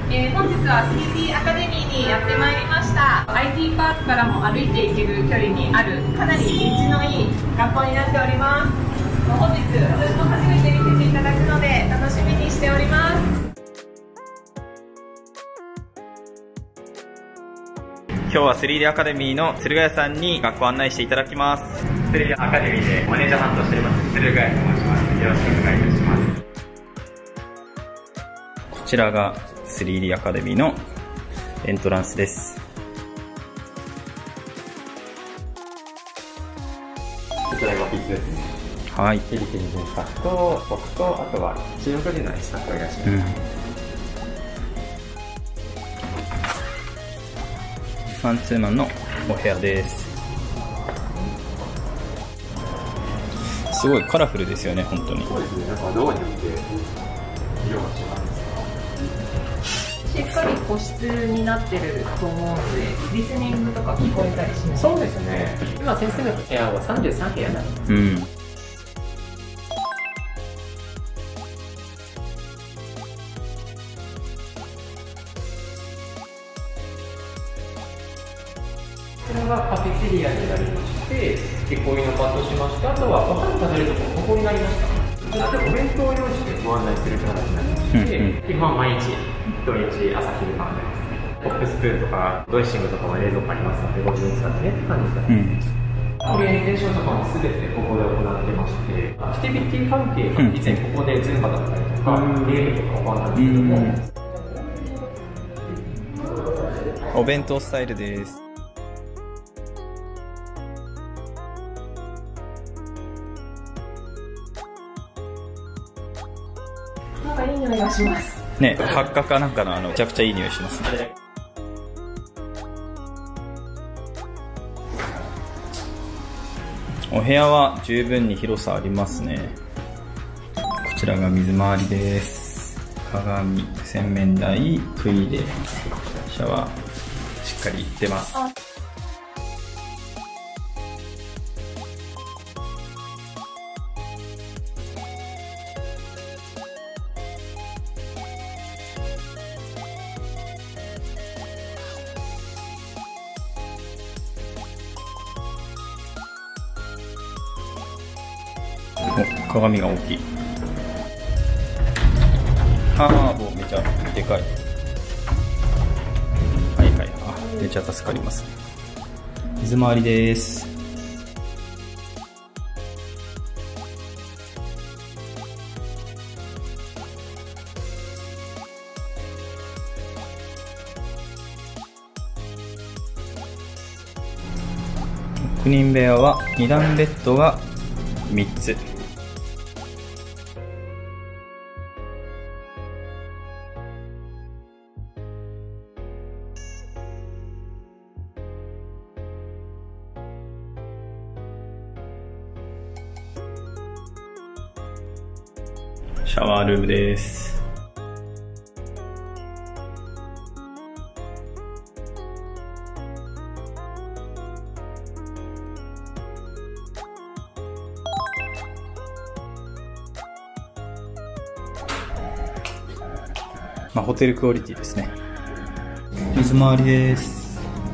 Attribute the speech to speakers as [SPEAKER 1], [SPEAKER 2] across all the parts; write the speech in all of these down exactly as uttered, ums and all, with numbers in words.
[SPEAKER 1] えー、本日は スリーディー アカデミーにやってまいりました。 アイティー パークからも歩いて行ける距離にあるかなり立地のいい学校になっております。本日私も初めて見せていただくので楽しみにしております。
[SPEAKER 2] 今日は スリーディー アカデミーの鶴ヶ谷さんに学校案内していただきます。
[SPEAKER 3] スリーディー アカデミーでマネージャー担当しております鶴ヶ谷と申します。よろしくお願いいたします。
[SPEAKER 2] こちらが スリーディー アカデミーのエントランスです。
[SPEAKER 3] こちらがオフィスですね。
[SPEAKER 2] はい。
[SPEAKER 3] フィリピン人スタッフと僕と、あとは中国人のスタッフがいらっしゃいます。
[SPEAKER 2] うん、マンツーマンのお部屋です。すごいカラフルですよね、本当に。
[SPEAKER 3] そうですね、なんかドアによって色が違うんですか。
[SPEAKER 1] しっかり個室になってると思うので、リスニングとか聞こえたりします。
[SPEAKER 3] そうですね。今先生の部屋はさんじゅうさん部屋なので。
[SPEAKER 2] うん。
[SPEAKER 3] これがカフェテリアになりまして、憩いの場としまして、あとはご飯食べるところここになりました。こちらでお弁当を用意してご案内する形になりまして、うんうん、基本毎日土日朝昼晩でですね、ポップスプーンとかドレッシングとかは冷蔵庫ありますのでご自由に使ってねって感じですね。オリエンテーションとかも全てここで行ってまして、アクティビティ関係が以前ここでズンバだったりとか、ゲームとか行うんですけども、
[SPEAKER 2] お弁当スタイルです。
[SPEAKER 1] なんかいい匂いがします
[SPEAKER 2] ね。八角かなんかのあのめちゃくちゃいい匂いしますね。お部屋は十分に広さありますね。こちらが水回りです。鏡、洗面台、トイレ、シャワーしっかり出ます。お、鏡が大きい。ハーボめちゃでかい。はいはい。あ、めちゃ助かります。水回りです。ろくにん部屋はに段ベッドがみっつ。シャワールームです。まあ、ホテルクオリティですね。水回りです。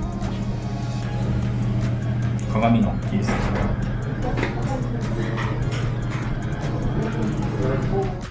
[SPEAKER 2] 鏡が大きいですね。